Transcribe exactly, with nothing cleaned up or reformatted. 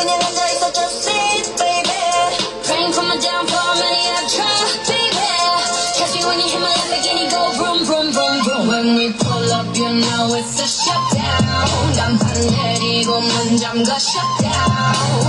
그냥 앉아있어 just sit baby Praying for my downfall many I've tried baby Catch me when you hit my Lamborghini go vroom vroom vroom vroom When we pull up you know it's a shutdown 간판 내리고 문 잠가 shutdown